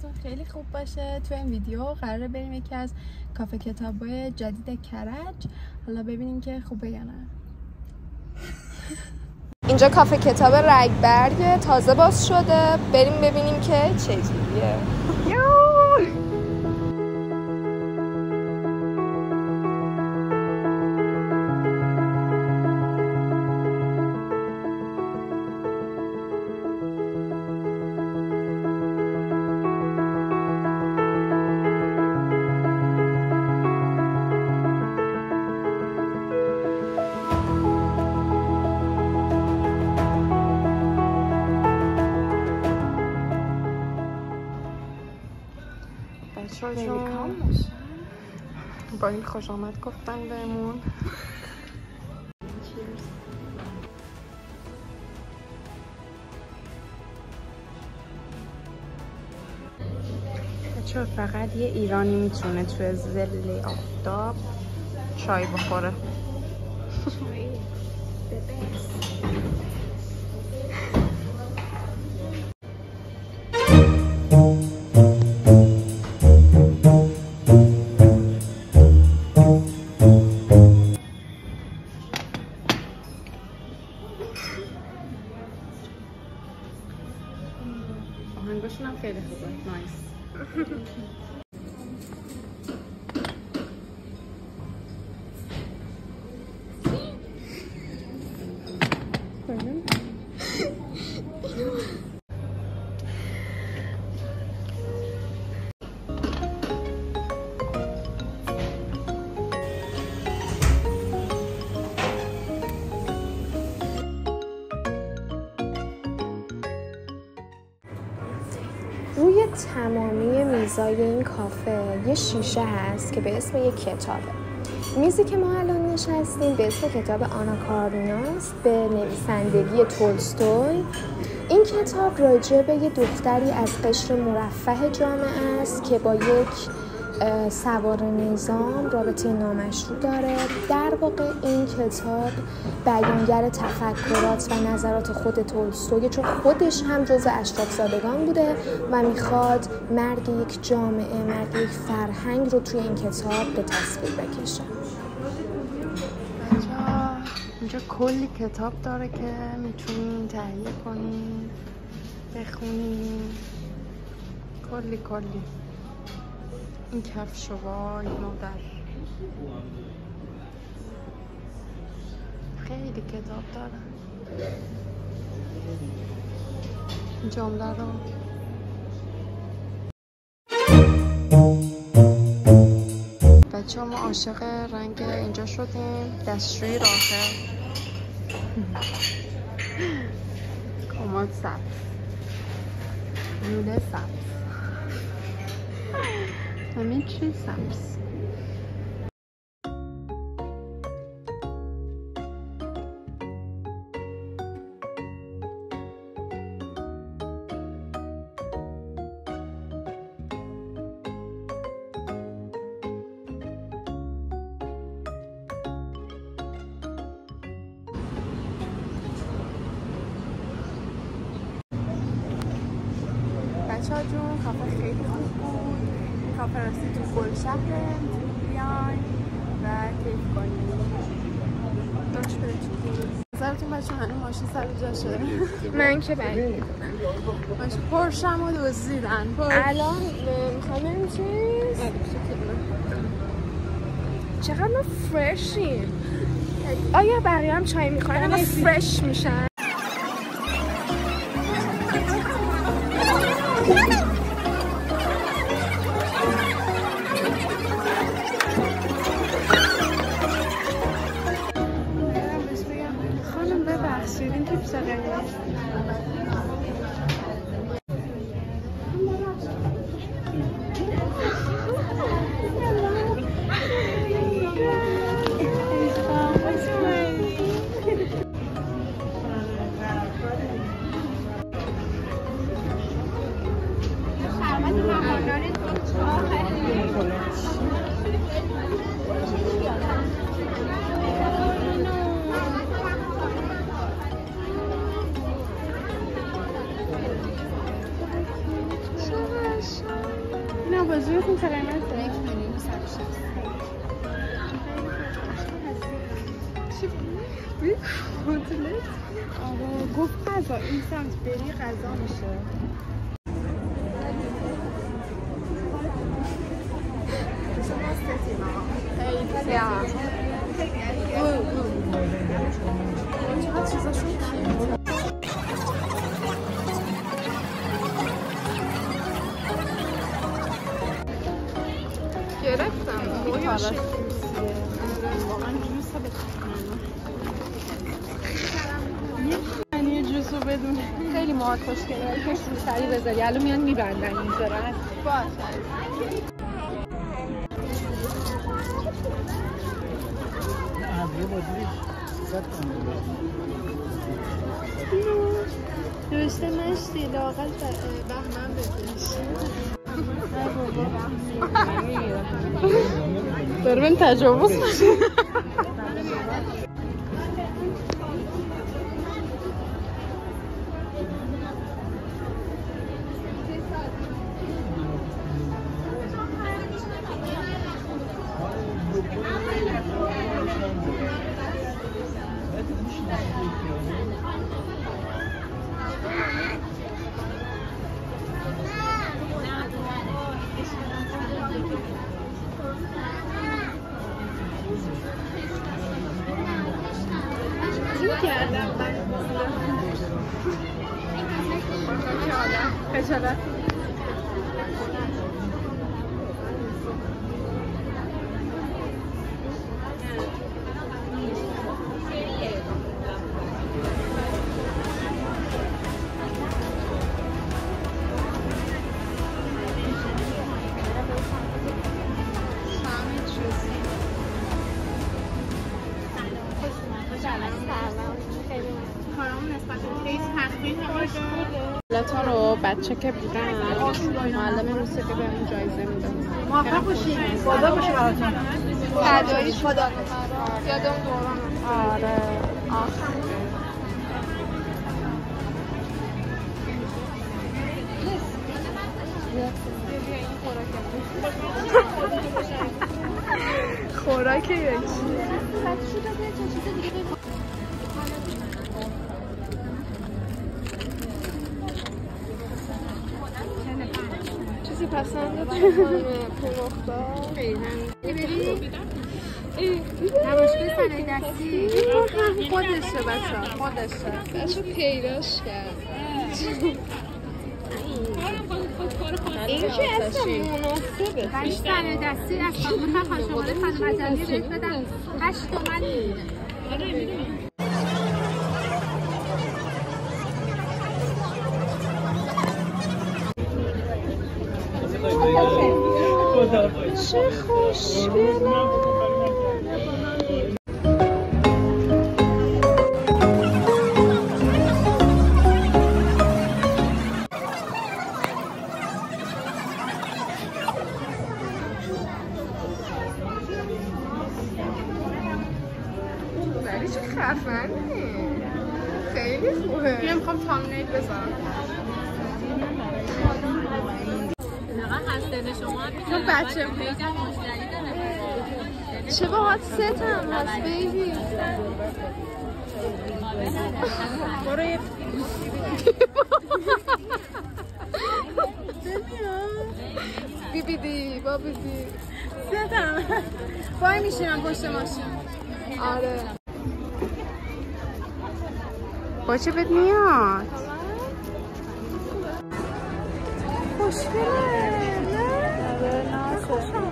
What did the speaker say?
خیلی خوب باشه. تو این ویدیو قراره بریم یکی از کافه کتابای جدید کرج. حالا ببینیم که خوبه یا نه. اینجا کافه کتاب رگبرگ تازه باز شده، بریم ببینیم که چجوریه. با این خوش آمد گفتن بهمون. بچه فقط یه ایرانی میتونه توی ظل آفتاب چای بخوره. آهنگاشون هم خیلی خوبه. نایس. روی تمامی میزای این کافه یه شیشه هست که به اسم یک کتابه. میزی که ما الان نشستیم به اسم کتاب آنا کاریناست به نویسندگی تولستوی. این کتاب راجع به یه دختری از قشر مرفه جامعه است که با یک سوار نظام رابطه نامشروع داره. در واقع این کتاب بیانگر تفکرات و نظرات خود تولستوی، چون خودش هم جزء اشراف‌زادگان بوده و میخواد مرگ یک جامعه، مرگ یک فرهنگ رو توی این کتاب به تصویر بکشه. اینجا کلی کتاب داره که میتونین تهیه کنین، بخونین. کلی این کفش وای مادر، خیلی کتاب داره. این جمله رو بچه ها ما عاشق رنگ اینجا شدیم. دستشویی راهه، کمد سبز، لوله سبز، همین چی سبز. بچه‌ها جون کافه خیلی خوب بود. این کافه راستی تو گلشهره، بیاین و کیف کنید. داشت بره تو نظرتون بچه هنوز ماشین سر جاشه؟ من که بعید ماشین پرشم رو دزدیدن. الان میخوام بریم چیز؟ چقدر ما فرشیم. آیا بقیه هم چای میخواین اما فرش میشن؟ خانم ببخشید این تیپ چقدر منظورتون چقدره؟ 1,260,000. چی؟ کتلت؟ آره گفت غذا این سمت بری غذا میشه. چقدر چیزاشون کیه؟ گرفتم رویا شکل واقعا جوس ها بکنم یه جوس رو بدون خیلی مار خوشگله کش رو سری بذاری الان میان میبندن اینجا رد دوست مشتی لاغل بهمن بدونش داره بهم تجاوز میشه. خجالت لتا رو بچه که بودن معلم موسیقی بهمون جایزه میداد. موفق باشید. خدا باشه براتون. فدایی خدا یادم دوران. آره خوراک یکی چیزی پسند داری خانم پروختا؟ نمایشگاه صنایع دستی خودشه بچه خودشه بچه پیداش کرد این که اصلا مناسبه ولی صنایع دستی از خانم خانشماده خانم عجمی بهت بدم 8 تومن میگیره. چه خوشگله ولی چه خفنه خیلی خوبه بیا میخوام تامنیل بذارم تو بچه چه باهات ست هم هست بیبی برو یه بیبی دی با بیبی ست هم وای میشینم پشت ماشین آره باشه بهت میاد خوشگله نه؟ آره ناسه